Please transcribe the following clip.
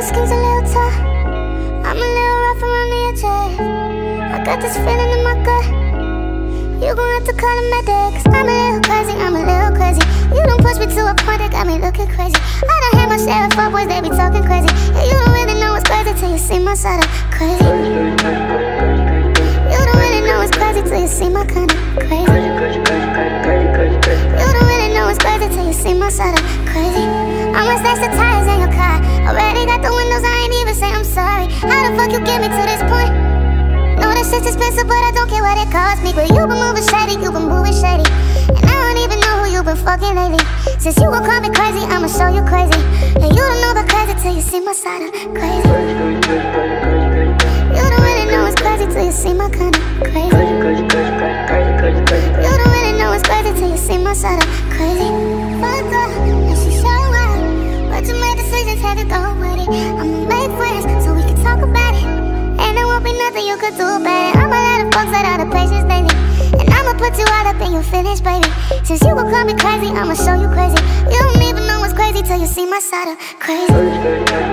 skin's a little tough, I'm a little rough around the edges. I got this feeling in my gut, you gon' have to call a medic. Cause I'm a little crazy, I'm a little crazy. You done pushed me to a point that got me looking crazy. I done had my share of fuckboys, they be talking crazy. And you don't really know what's crazy till you see my side of crazy. You don't really know what's crazy till you see my kind of crazy. You don't really know what's crazy till you see my side of crazy. I'ma slash the tires in your car. Already got the windows, I ain't even say I'm sorry. How the fuck you get me to this point? Know this shit's expensive, but I don't care what it costs me. But you been moving shady, you been moving shady. And I don't even know who you been fucking lately. Since you gon' call me crazy, I'ma show you crazy. And you don't know about crazy till you see my side of crazy. You don't really know what's crazy till you see my kind of crazy. You don't really know what's crazy till you see my side of crazy. Fucked up, and she show up, but you made decisions, had to go with it. I'ma make friends so we can talk about it. And there won't be nothing you could do about it. I'ma let the folks out all the patience lately. And I'ma put you all up in your finish, baby. Since you gon' call me crazy, I'ma show you crazy. You don't even know what's crazy till you see my side of crazy.